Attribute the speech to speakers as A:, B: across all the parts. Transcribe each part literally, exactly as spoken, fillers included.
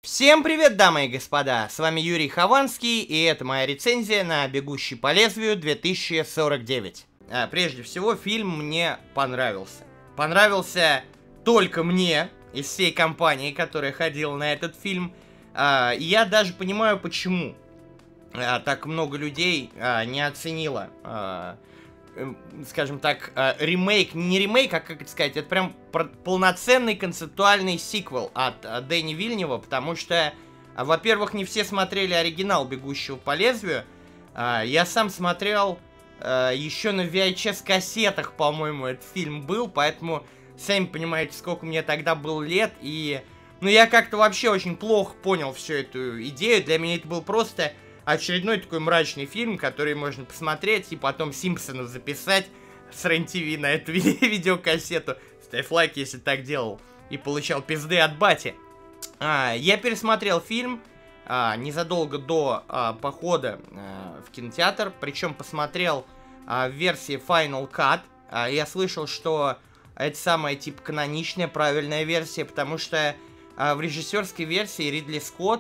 A: Всем привет, дамы и господа, с вами Юрий Хованский, и это моя рецензия на «Бегущий по лезвию две тысячи сорок девять». А, прежде всего, фильм мне понравился. Понравился только мне, из всей компании, которая ходила на этот фильм. А, и я даже понимаю, почему а, так много людей а, не оценило, а, скажем так, а, ремейк, не ремейк, а как это сказать, это прям полноценный концептуальный сиквел от а, Дэни Вильнева, потому что, а, во-первых, не все смотрели оригинал «Бегущего по лезвию», а, я сам смотрел а, еще на ви эйч эс-кассетах, по-моему, этот фильм был, поэтому, сами понимаете, сколько мне тогда было лет, и, ну, я как-то вообще очень плохо понял всю эту идею, для меня это был просто очередной такой мрачный фильм, который можно посмотреть и потом Симпсонов записать с РЕН-ТВ на эту ви видеокассету. Ставь лайк, если так делал. И получал пизды от бати. А, я пересмотрел фильм а, незадолго до а, похода а, в кинотеатр. Причем посмотрел а, в версии Final Cut. А, я слышал, что это самая типа каноничная, правильная версия, потому что а, в режиссерской версии Ридли Скотт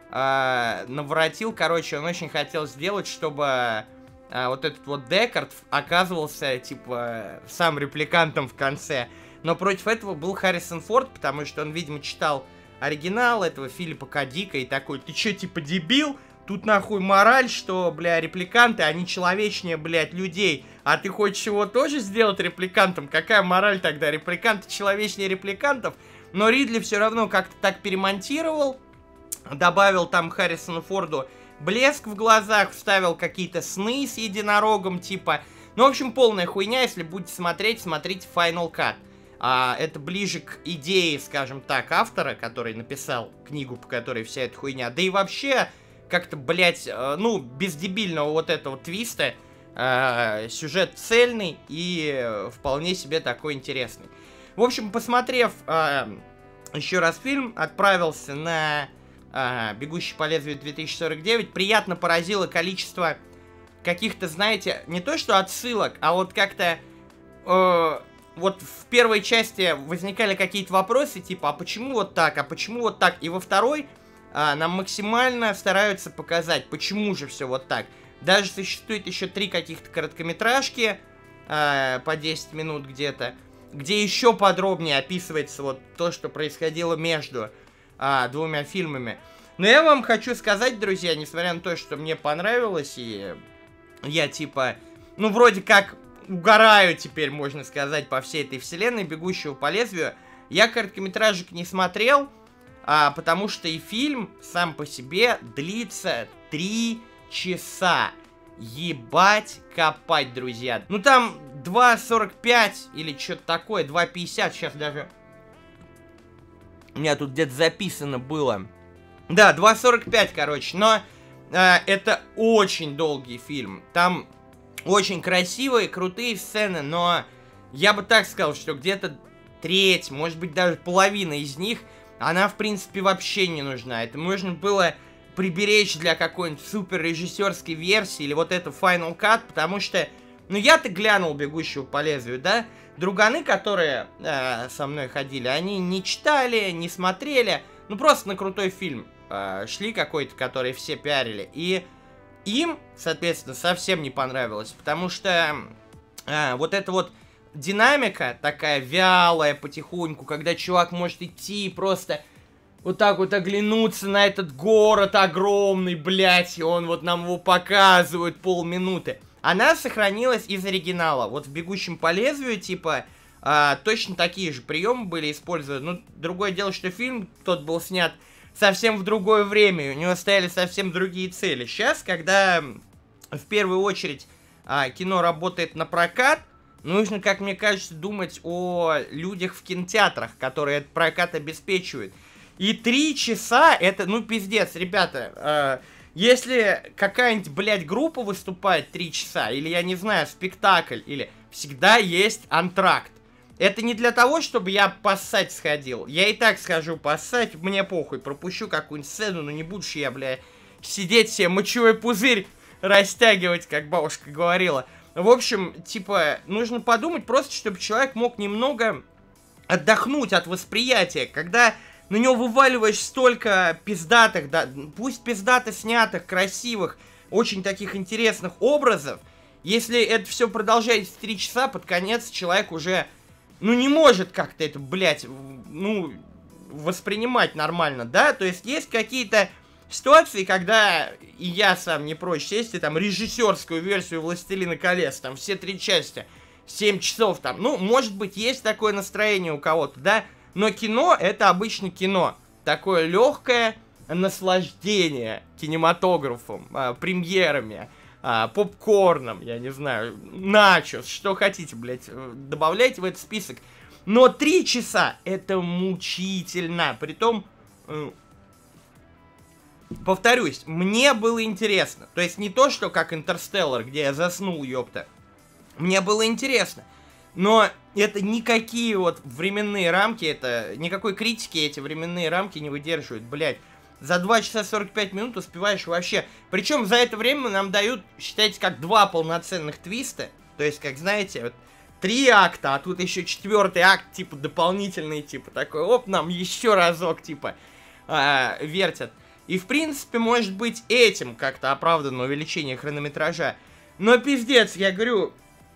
A: Uh, наворотил, короче, он очень хотел сделать, чтобы uh, вот этот вот Декард оказывался, типа, сам репликантом в конце. Но против этого был Харрисон Форд, потому что он, видимо, читал оригинал этого Филиппа К. Дика и такой: ты чё, типа, дебил? Тут нахуй мораль, что, бля, репликанты, они человечнее, блядь, людей. А ты хочешь его тоже сделать репликантом? Какая мораль тогда? Репликанты человечнее репликантов? Но Ридли все равно как-то так перемонтировал. Добавил там Харрисону Форду блеск в глазах, вставил какие-то сны с единорогом, типа. Ну, в общем, полная хуйня. Если будете смотреть, смотрите Final Cut. А, это ближе к идее, скажем так, автора, который написал книгу, по которой вся эта хуйня. Да и вообще, как-то, блядь, э, ну, без дебильного вот этого твиста, э, сюжет цельный и э, вполне себе такой интересный. В общем, посмотрев э, еще раз фильм, отправился на Uh, «Бегущий по лезвию две тысячи сорок девять», приятно поразило количество каких-то, знаете, не то что отсылок, а вот как-то uh, вот в первой части возникали какие-то вопросы, типа, а почему вот так, а почему вот так, и во второй uh, нам максимально стараются показать, почему же все вот так. Даже существует еще три каких-то короткометражки uh, по десять минут где-то, где еще подробнее описывается вот то, что происходило между А, двумя фильмами. Но я вам хочу сказать, друзья, несмотря на то, что мне понравилось, и я, типа, ну, вроде как угораю теперь, можно сказать, по всей этой вселенной «Бегущего по лезвию», я короткометражек не смотрел, а, потому что и фильм сам по себе длится три часа. Ебать копать, друзья. Ну, там два сорок пять или что-то такое, два пятьдесят, сейчас даже... У меня тут где-то записано было. Да, два сорок пять, короче. Но э, это очень долгий фильм. Там очень красивые, крутые сцены. Но я бы так сказал, что где-то треть, может быть даже половина из них, она в принципе вообще не нужна. Это можно было приберечь для какой-нибудь супер режиссерской версии. Или вот это Final Cut. Потому что, ну я-то глянул «Бегущего по лезвию», да? Друганы, которые э, со мной ходили, они не читали, не смотрели, ну просто на крутой фильм э, шли какой-то, который все пиарили. И им, соответственно, совсем не понравилось, потому что э, вот эта вот динамика такая вялая потихоньку, когда чувак может идти просто вот так вот оглянуться на этот город огромный, блядь, и он вот нам его показывает полминуты. Она сохранилась из оригинала. Вот в «Бегущем по лезвию», типа, а, точно такие же приемы были использованы. Ну, другое дело, что фильм тот был снят совсем в другое время, и у него стояли совсем другие цели. Сейчас, когда в первую очередь а, кино работает на прокат, нужно, как мне кажется, думать о людях в кинотеатрах, которые этот прокат обеспечивают. И три часа, это, ну, пиздец, ребята... А, если какая-нибудь, блядь, группа выступает три часа, или, я не знаю, спектакль, или всегда есть антракт. Это не для того, чтобы я поссать сходил. Я и так схожу поссать, мне похуй, пропущу какую-нибудь сцену, но не буду же я, бля, сидеть себе мочевой пузырь растягивать, как бабушка говорила. В общем, типа, нужно подумать просто, чтобы человек мог немного отдохнуть от восприятия. Когда на него вываливаешь столько пиздатых, да, пусть пиздато снятых, красивых, очень таких интересных образов. Если это все продолжается три часа, под конец человек уже, ну, не может как-то это, блядь, ну, воспринимать нормально, да? То есть есть какие-то ситуации, когда и я сам не прочь сесть, и там режиссерскую версию «Властелина колец», там все три части, семь часов там, ну, может быть, есть такое настроение у кого-то, да? Но кино — это обычно кино. Такое легкое наслаждение кинематографом, а, премьерами, а, попкорном, я не знаю, начос, что хотите, блядь, добавляйте в этот список. Но три часа — это мучительно. Притом, э, повторюсь, мне было интересно. То есть не то, что как «Интерстеллар», где я заснул, ёпта. Мне было интересно. Но это никакие вот временные рамки, это никакой критики эти временные рамки не выдерживают, блядь. За два часа сорок пять минут успеваешь вообще. Причем за это время нам дают, считайте, как два полноценных твиста. То есть, как знаете, вот три акта, а тут еще четвертый акт, типа дополнительный, типа такой, оп, нам еще разок, типа, э, вертят. И в принципе, может быть, этим как-то оправдано увеличение хронометража. Но пиздец, я говорю,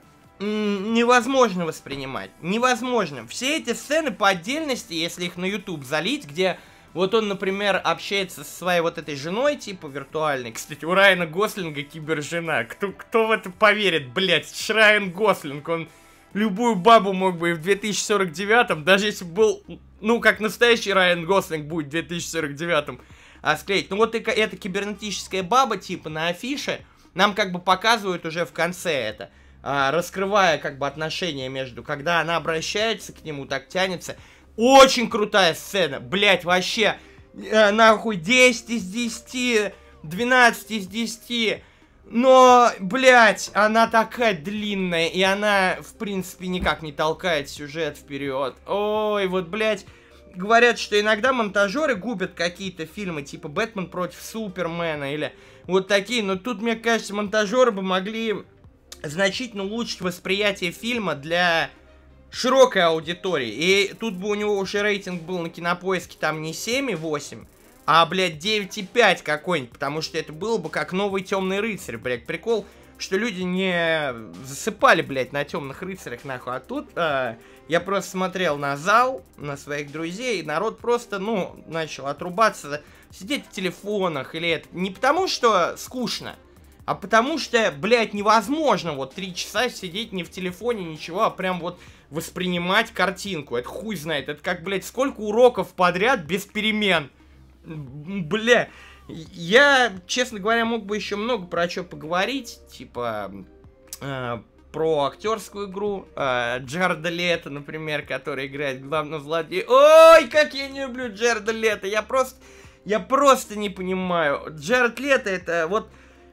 A: невозможно воспринимать. Невозможно. Все эти сцены по отдельности, если их на YouTube залить, где вот он, например, общается со своей вот этой женой, типа виртуальной. Кстати, у Райана Гослинга кибержена. Кто, кто в это поверит, блять? Райан Гослинг, он любую бабу мог бы и в две тысячи сорок девятом, даже если бы был, ну, как настоящий Райан Гослинг будет в две тысячи сорок девятом, а склеить. Ну вот и эта кибернетическая баба, типа, на афише, нам как бы показывают уже в конце это. А, раскрывая как бы отношения между, когда она обращается к нему, так тянется. Очень крутая сцена, блять, вообще, э, нахуй, десять из десяти, двенадцать из десяти. Но, блять, она такая длинная, и она, в принципе, никак не толкает сюжет вперед. Ой, вот, блять, говорят, что иногда монтажеры губят какие-то фильмы, типа «Бэтмен против Супермена» или вот такие. Но тут, мне кажется, монтажеры бы могли значительно улучшить восприятие фильма для широкой аудитории. И тут бы у него уже рейтинг был на Кинопоиске там не семь и восемь, а, блядь, девять и пять какой-нибудь. Потому что это было бы как «Новый Темный рыцарь», блядь. Прикол, что люди не засыпали, блядь, на «Темных рыцарях», нахуй. А тут а, я просто смотрел на зал, на своих друзей, и народ просто, ну, начал отрубаться, сидеть в телефонах или это. Не потому что скучно, а потому что, блядь, невозможно вот три часа сидеть не в телефоне, ничего, а прям вот воспринимать картинку. Это хуй знает. Это как, блядь, сколько уроков подряд без перемен. Бля. Я, честно говоря, мог бы еще много про что поговорить. Типа, э, про актерскую игру. Э, Джареда Лето, например, который играет главного злодея. Ой, как я не люблю Джареда Лето. Я просто, я просто не понимаю. Джаред Лето это вот...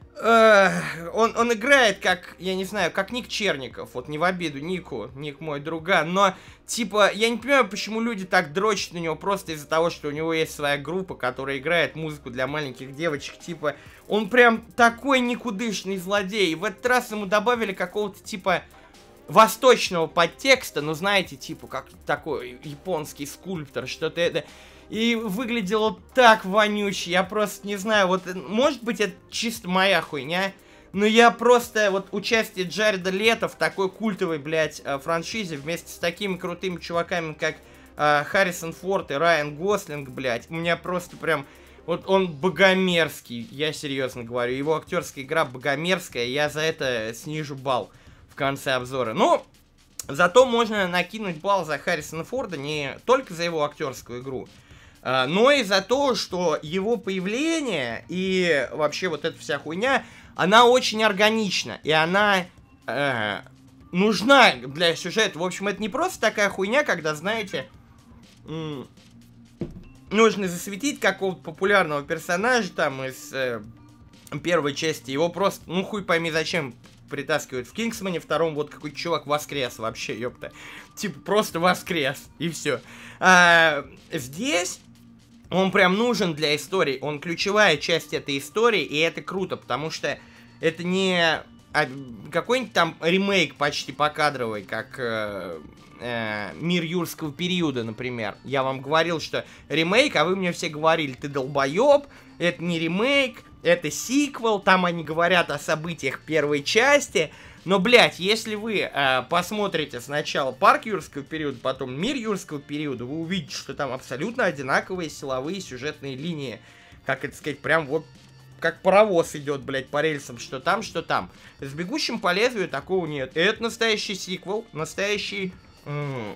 A: Он, он играет как, я не знаю, как Ник Черников. Вот не в обиду Нику, Ник мой друган. Но, типа, я не понимаю, почему люди так дрочат на него просто из-за того, что у него есть своя группа, которая играет музыку для маленьких девочек. Типа, он прям такой никудышный злодей. И в этот раз ему добавили какого-то, типа, восточного подтекста. Ну, знаете, типа, как такой японский скульптор, что-то это... И выглядело так вонюче, я просто не знаю, вот, может быть, это чисто моя хуйня, но я просто, вот, участие Джареда Лето в такой культовой, блядь, франшизе вместе с такими крутыми чуваками, как э, Харрисон Форд и Райан Гослинг, блядь, у меня просто прям, вот, он богомерзкий, я серьезно говорю, его актерская игра богомерзкая, я за это снижу балл в конце обзора, но... Зато можно накинуть балл за Харрисона Форда не только за его актерскую игру, но и за то, что его появление и вообще вот эта вся хуйня, она очень органична, и она э, нужна для сюжета. В общем, это не просто такая хуйня, когда, знаете, нужно засветить какого-то популярного персонажа там из э, первой части, его просто, ну хуй пойми зачем притаскивают в Кингсмане, втором вот какой-то чувак воскрес вообще, ёпта. Типа просто воскрес, и все. А, здесь он прям нужен для истории, он ключевая часть этой истории, и это круто, потому что это не какой-нибудь там ремейк почти покадровый, как э, э, «Мир юрского периода», например. Я вам говорил, что ремейк, а вы мне все говорили: ты долбоеб, это не ремейк, это сиквел, там они говорят о событиях первой части. Но, блядь, если вы э, посмотрите сначала «Парк юрского периода», потом «Мир юрского периода», вы увидите, что там абсолютно одинаковые силовые сюжетные линии. Как это сказать, прям вот как паровоз идет, блядь, по рельсам, что там, что там. С «Бегущим по лезвию» такого нет. И это настоящий сиквел, настоящий м-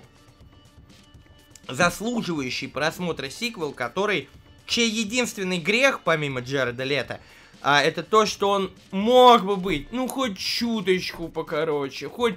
A: заслуживающий просмотра сиквел, который, чей единственный грех, помимо Джареда Лето, а, это то, что он мог бы быть, ну, хоть чуточку покороче, хоть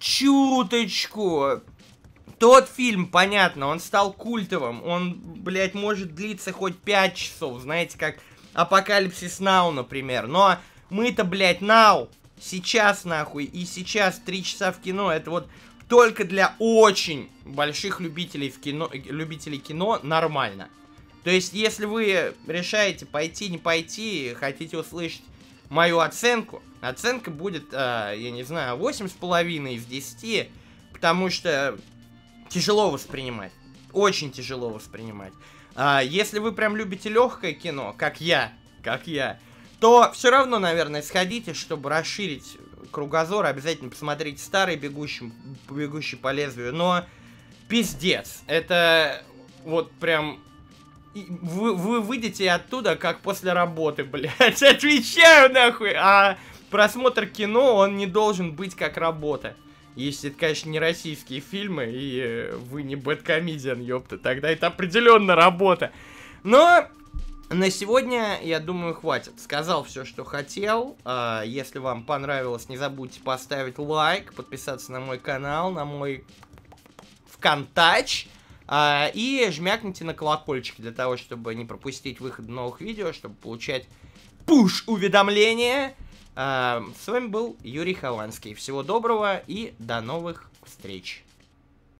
A: чуточку. Тот фильм, понятно, он стал культовым, он, блядь, может длиться хоть пять часов, знаете, как «Апокалипсис Нау», например. Но мы-то, блядь, Нау, сейчас, нахуй, и сейчас три часа в кино, это вот только для очень больших любителей, в кино, любителей кино нормально. То есть, если вы решаете пойти, не пойти, хотите услышать мою оценку, оценка будет, э, я не знаю, восемь с половиной из десяти, потому что тяжело воспринимать, очень тяжело воспринимать. А если вы прям любите легкое кино, как я, как я, то все равно, наверное, сходите, чтобы расширить кругозор, обязательно посмотрите старый «Бегущий, бегущий по лезвию», но пиздец, это вот прям... Вы, вы выйдете оттуда, как после работы, блядь, отвечаю нахуй, а просмотр кино, он не должен быть как работа. Если это, конечно, не российские фильмы, и вы не бэдкомедиан, ёпта, тогда это определенно работа. Но на сегодня, я думаю, хватит. Сказал все, что хотел. Если вам понравилось, не забудьте поставить лайк, подписаться на мой канал, на мой ВКонтач. Uh, и жмякните на колокольчик для того, чтобы не пропустить выход новых видео, чтобы получать пуш-уведомления. Uh, с вами был Юрий Хованский. Всего доброго и до новых встреч.